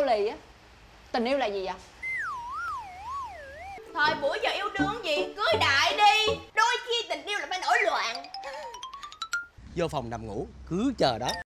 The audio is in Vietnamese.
lì á. Tình yêu là gì vậy? Thời buổi giờ yêu đương gì, cưới đại đi. Đôi khi tình yêu là phải nổi loạn. Vô phòng nằm ngủ, cứ chờ đó.